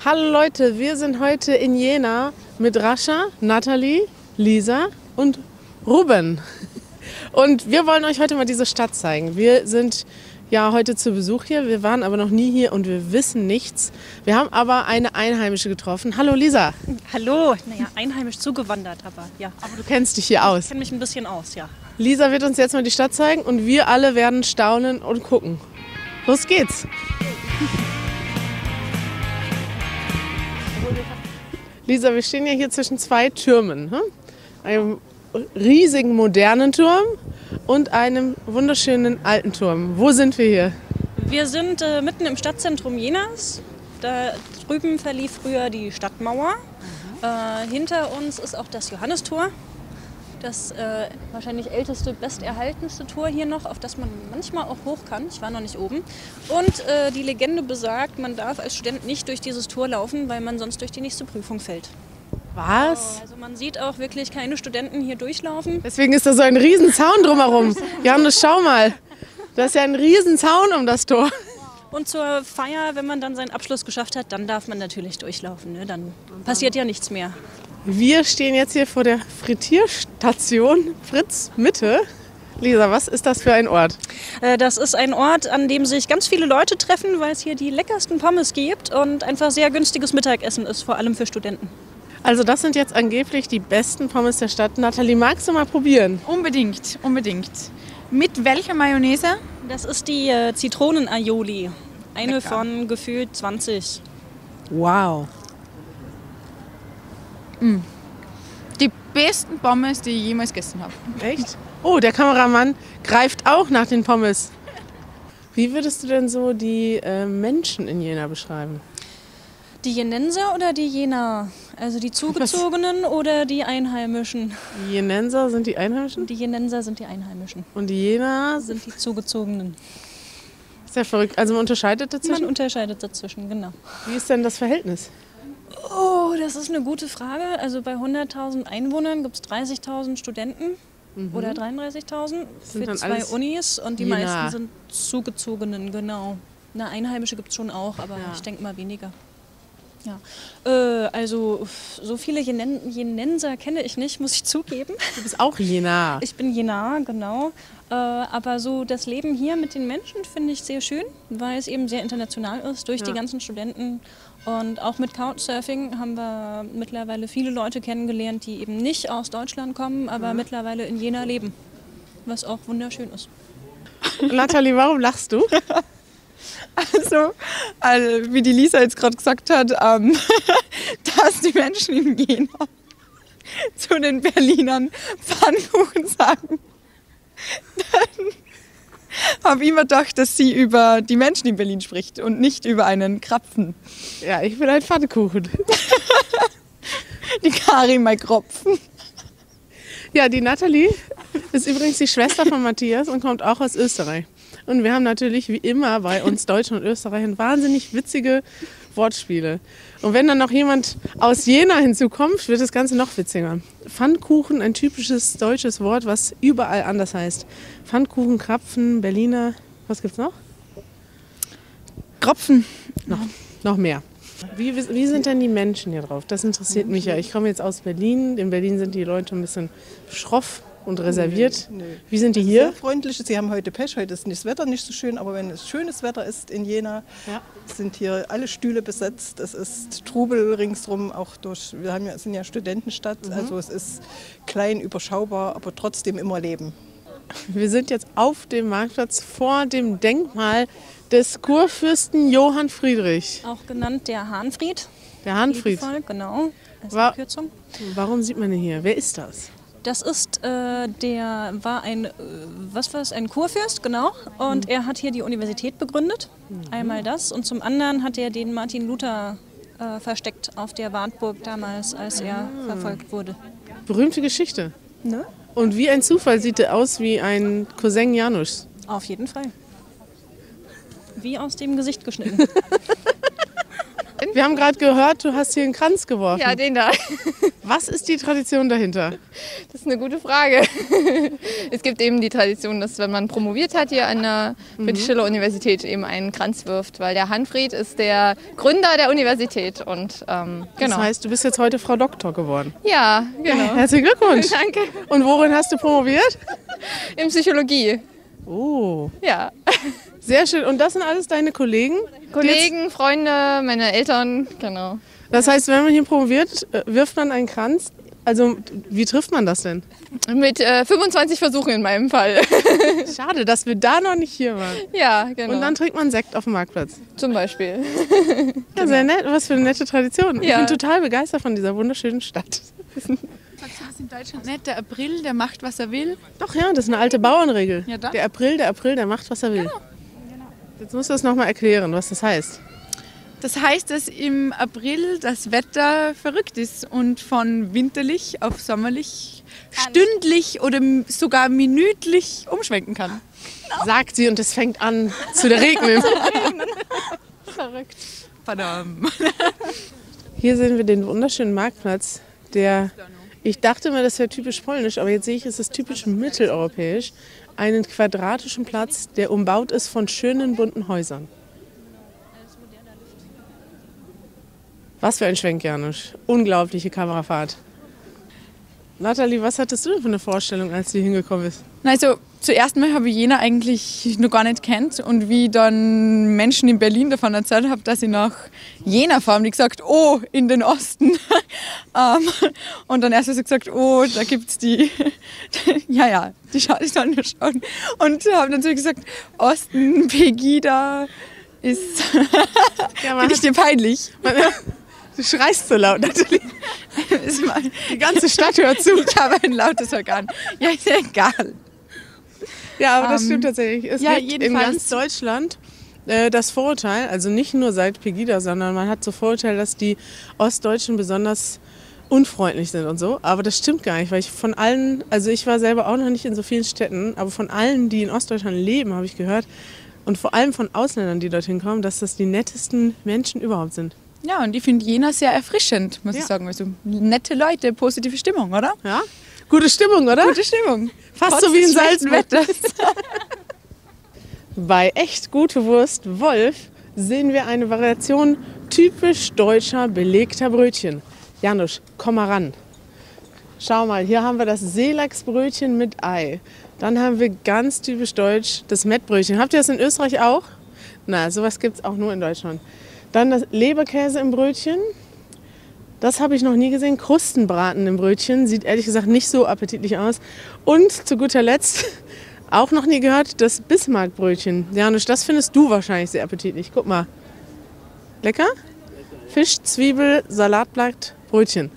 Hallo Leute, wir sind heute in Jena mit Rascha, Nathalie, Lisa und Ruben. Und wir wollen euch heute mal diese Stadt zeigen. Wir sind ja heute zu Besuch hier, wir waren aber noch nie hier und wir wissen nichts. Wir haben aber eine Einheimische getroffen. Hallo Lisa. Hallo, naja, einheimisch zugewandert, aber ja. Aber du kennst dich hier aus. Ich kenne mich ein bisschen aus, ja. Lisa wird uns jetzt mal die Stadt zeigen und wir alle werden staunen und gucken. Los geht's. Lisa, wir stehen ja hier zwischen zwei Türmen. Einem riesigen modernen Turm und einem wunderschönen alten Turm. Wo sind wir hier? Wir sind mitten im Stadtzentrum Jenas. Da drüben verlief früher die Stadtmauer. Hinter uns ist auch das Johannistor. Das wahrscheinlich älteste, besterhaltenste Tor hier noch, auf das man manchmal auch hoch kann. Ich war noch nicht oben. Und die Legende besagt, man darf als Student nicht durch dieses Tor laufen, weil man sonst durch die nächste Prüfung fällt. Was? Also man sieht auch wirklich keine Studenten hier durchlaufen. Deswegen ist da so ein riesen Zaun drumherum. Johannes, schau mal. Da ist ja ein riesen Zaun um das Tor. Und zur Feier, wenn man dann seinen Abschluss geschafft hat, dann darf man natürlich durchlaufen. Ne? Dann passiert ja nichts mehr. Wir stehen jetzt hier vor der Frittierstation Fritz Mitte. Lisa, was ist das für ein Ort? Das ist ein Ort, an dem sich ganz viele Leute treffen, weil es hier die leckersten Pommes gibt und einfach sehr günstiges Mittagessen ist, vor allem für Studenten. Also das sind jetzt angeblich die besten Pommes der Stadt. Nathalie, magst du mal probieren? Unbedingt, unbedingt. Mit welcher Mayonnaise? Das ist die Zitronen-Aioli. Eine Lecker. von gefühlt 20. Wow. Die besten Pommes, die ich jemals gegessen habe. Echt? Oh, der Kameramann greift auch nach den Pommes. Wie würdest du denn so die Menschen in Jena beschreiben? Die Jenenser oder die Jenaer? Also die Zugezogenen oder die Einheimischen? Die Jenenser sind die Einheimischen Die Jenenser sind die Einheimischen. und die Jenaer Sind die Zugezogenen. ist ja verrückt. Also man unterscheidet Man dazwischen. unterscheidet dazwischen, genau. Wie ist denn das Verhältnis? Oh, das ist eine gute Frage. Also bei 100.000 Einwohnern gibt es 30.000 Studenten oder 33.000 für dann 2 alles Unis und die Jenaer. meisten sind Zugezogenen, genau. Eine Einheimische gibt es schon auch, aber Ja. ich denke mal weniger. Ja. Also so viele Jenenser kenne ich nicht, muss ich zugeben. Du bist auch Jena. Ich bin Jenaer, genau. Aber so das Leben hier mit den Menschen finde ich sehr schön, weil es eben sehr international ist durch die ganzen Studenten. Und auch mit Couchsurfing haben wir mittlerweile viele Leute kennengelernt, die eben nicht aus Deutschland kommen, aber mittlerweile in Jena leben. Was auch wunderschön ist. Nathalie, warum lachst du? Also, wie die Lisa jetzt gerade gesagt hat, dass die Menschen in Jena zu den Berlinern Pfannkuchen sagen, dann habe ich immer gedacht, dass sie über die Menschen in Berlin spricht und nicht über einen Krapfen. Ja, ich bin ein Pfannkuchen. Die Karin mal Kropfen. Ja, die Nathalie ist übrigens die Schwester von Matthias und kommt auch aus Österreich. Und wir haben natürlich wie immer bei uns Deutschen und Österreichern wahnsinnig witzige Wortspiele. Und wenn dann noch jemand aus Jena hinzukommt, wird das Ganze noch witziger. Pfannkuchen, ein typisches deutsches Wort, was überall anders heißt. Pfannkuchen, Krapfen, Berliner, was gibt's noch? Kropfen. Noch mehr. Wie sind denn die Menschen hier drauf? Das interessiert mich ja. Ich komme jetzt aus Berlin. In Berlin sind die Leute ein bisschen schroff und reserviert. Nö. Wie sind die Sehr hier? freundlich. Sie haben heute Pech, heute ist das Wetter nicht so schön, aber wenn es schönes Wetter ist in Jena, Ja. sind hier alle Stühle besetzt. Es ist Trubel ringsrum, auch sind ja Studentenstadt, also es ist klein, überschaubar, aber trotzdem immer Leben. Wir sind jetzt auf dem Marktplatz vor dem Denkmal des Kurfürsten Johann Friedrich. Auch genannt der Hahnfried. Der Hahnfried. Liebevoll, genau. Als War- Abkürzung. Warum sieht man ihn hier? Wer ist das? Das ist, war ein, ein Kurfürst, genau. Und er hat hier die Universität begründet. Einmal das. Und zum anderen hat er den Martin Luther versteckt auf der Wartburg damals, als er verfolgt wurde. Berühmte Geschichte. Ne? Und wie ein Zufall sieht er aus wie ein Cousin Janusz. Auf jeden Fall. Wie aus dem Gesicht geschnitten. Wir haben gerade gehört, du hast hier einen Kranz geworfen. Ja, den da. Was ist die Tradition dahinter? Das ist eine gute Frage. Es gibt eben die Tradition, dass wenn man promoviert hat hier an der Friedrich-Schiller-Universität, eben einen Kranz wirft, weil der Hanfried ist der Gründer der Universität. Und, genau. Das heißt, du bist jetzt heute Frau Doktor geworden. Ja, genau. Herzlichen Glückwunsch. Danke. Und worin hast du promoviert? In Psychologie. Oh, Ja. sehr schön. Und das sind alles deine Kollegen? Kollegen, Freunde, meine Eltern, genau. Das heißt, wenn man hier promoviert, wirft man einen Kranz. Also, wie trifft man das denn? Mit 25 Versuchen in meinem Fall. Schade, dass wir da noch nicht hier waren. Ja, genau. Und dann trinkt man Sekt auf dem Marktplatz. zum Beispiel. Ja, sehr nett. Was für eine nette Tradition. Ich Ja. bin total begeistert von dieser wunderschönen Stadt. Sagst du das in Deutschland nicht? Der April, der macht, was er will. Doch, ja, das ist eine alte Bauernregel. Ja, dann. Der April, der macht, was er will. Jetzt musst du das nochmal erklären, was das heißt. Das heißt, dass im April das Wetter verrückt ist und von winterlich auf sommerlich stündlich oder sogar minütlich umschwenken kann. Sagt sie und es fängt an zu regnen. Verrückt. Verdammt. Hier sehen wir den wunderschönen Marktplatz, der, ich dachte immer, das wäre typisch polnisch, aber jetzt sehe ich, es ist typisch mitteleuropäisch. Einen quadratischen Platz, der umbaut ist von schönen bunten Häusern. Was für ein Schwenk, Janusz. Unglaubliche Kamerafahrt. Nathalie, was hattest du denn für eine Vorstellung, als du hingekommen bist? Also zuerst mal habe ich Jena eigentlich noch gar nicht kennt und wie dann Menschen in Berlin davon erzählt haben, dass sie nach Jena fahren, haben die gesagt, oh, in den Osten. Und dann erst so gesagt, oh, da gibt's die, die sollen wir schauen. Und haben dann so gesagt, Osten, Pegida ist, Ja, bin ich dir peinlich. Du schreist so laut, Nathalie. Ist mal- Die ganze Stadt hört zu. Ich habe ein lautes Organ. Ja, ist ja egal. Ja, aber das stimmt tatsächlich. Es ja, gibt in jedenfalls. ganz Deutschland das Vorurteil, also nicht nur seit Pegida, sondern man hat so Vorurteil, dass die Ostdeutschen besonders unfreundlich sind und so. Aber das stimmt gar nicht, weil ich von allen, also ich war selber auch noch nicht in so vielen Städten, aber von allen, die in Ostdeutschland leben, habe ich gehört, und vor allem von Ausländern, die dorthin kommen, dass das die nettesten Menschen überhaupt sind. Ja, und ich finde Jena sehr erfrischend, muss ich sagen. Also nette Leute, positive Stimmung, oder? Ja? Gute Stimmung, oder? Gute Stimmung. Fast Trotz so wie in des schlechten Salzburg. Wetters. Bei echt gute Wurst Wolf sehen wir eine Variation typisch deutscher belegter Brötchen. Janusz, komm mal ran. Schau mal, hier haben wir das Seelachsbrötchen mit Ei. Dann haben wir ganz typisch deutsch das Mettbrötchen. Habt ihr das in Österreich auch? Na, sowas gibt es auch nur in Deutschland. Dann das Leberkäse im Brötchen. Das habe ich noch nie gesehen. Krustenbraten im Brötchen. Sieht ehrlich gesagt nicht so appetitlich aus. Und zu guter Letzt, auch noch nie gehört, das Bismarckbrötchen. Janusz, das findest du wahrscheinlich sehr appetitlich. Guck mal. Lecker? Fisch, Zwiebel, Salatblatt, Brötchen.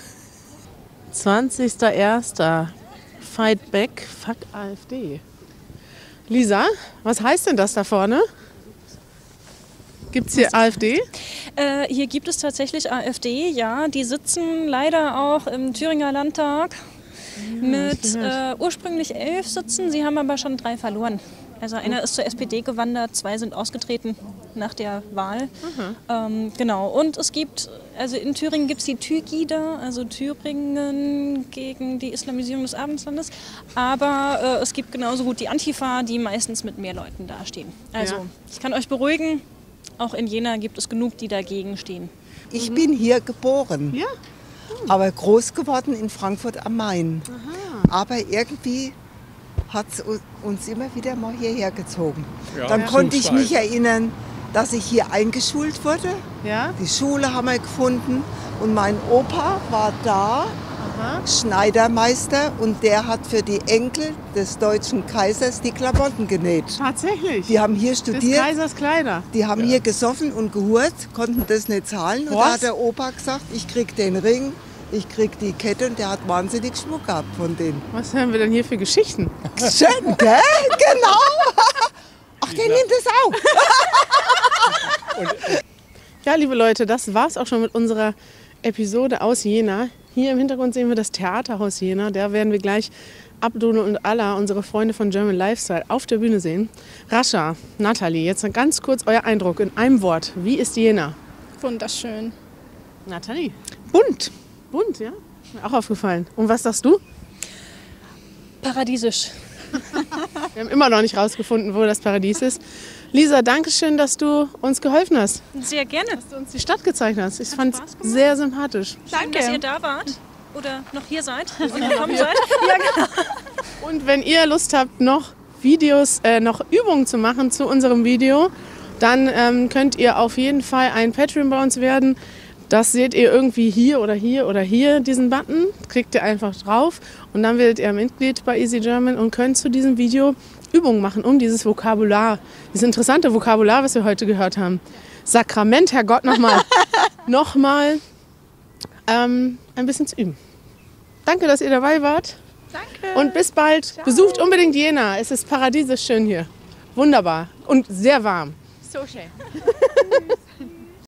20.01. Fight back, fuck AfD. Lisa, was heißt denn das da vorne? Gibt es hier AfD? Hier gibt es tatsächlich AfD, ja. Die sitzen leider auch im Thüringer Landtag mit ursprünglich 11 Sitzen. Sie haben aber schon 3 verloren. Also einer ist zur SPD gewandert, 2 sind ausgetreten nach der Wahl. Genau. Und es gibt, also in Thüringen gibt es die Thygida, also Thüringen gegen die Islamisierung des Abendlandes. Aber es gibt genauso gut die Antifa, die meistens mit mehr Leuten dastehen. Also Ja. ich kann euch beruhigen, auch in Jena gibt es genug, die dagegen stehen. Ich bin hier geboren, Ja. aber groß geworden in Frankfurt am Main. Aber irgendwie hat es uns immer wieder mal hierher gezogen. Dann konnte ich mich erinnern, dass ich hier eingeschult wurde. Ja? Die Schule haben wir gefunden und mein Opa war da, Schneidermeister, und der hat für die Enkel des deutschen Kaisers die Klamotten genäht. Tatsächlich. Die haben hier Des studiert. Kaisers Kleider. Die haben hier gesoffen und gehurt, konnten das nicht zahlen. Und da Was? hat der Opa gesagt, ich krieg den Ring, ich krieg die Kette, und der hat wahnsinnig Schmuck gehabt von denen. Was hören wir denn hier für Geschichten? Schön, gell? Genau. Ach, der nimmt es auch. Ja, liebe Leute, das war's auch schon mit unserer Episode aus Jena. Hier im Hintergrund sehen wir das Theaterhaus Jena. Da werden wir gleich Abdul und Alla, unsere Freunde von German Lifestyle, auf der Bühne sehen. Rascha, Nathalie, jetzt noch ganz kurz euer Eindruck in einem Wort. Wie ist Jena? Wunderschön. Nathalie. Bunt. Bunt, ja? Mir auch aufgefallen. Und was sagst du? Paradiesisch. Wir haben immer noch nicht rausgefunden, wo das Paradies ist. Lisa, danke schön, dass du uns geholfen hast. Sehr gerne. Dass du uns die Stadt gezeigt hast. Ich fand es sehr sympathisch. Schön, dass ihr da wart. Oder noch hier seid und gekommen seid. Ja, genau. Und wenn ihr Lust habt, noch Videos, noch Übungen zu machen zu unserem Video, dann könnt ihr auf jeden Fall ein Patreon bei uns werden. Das seht ihr irgendwie hier oder hier oder hier, diesen Button. Klickt ihr einfach drauf und dann werdet ihr Mitglied bei Easy German und könnt zu diesem Video Übungen machen, um dieses Vokabular, dieses interessante Vokabular, was wir heute gehört haben. Sakrament, Herrgott, nochmal ein bisschen zu üben. Danke, dass ihr dabei wart. Danke. Und bis bald. Ciao. Besucht unbedingt Jena. Es ist paradiesisch schön hier. Wunderbar und sehr warm. So schön.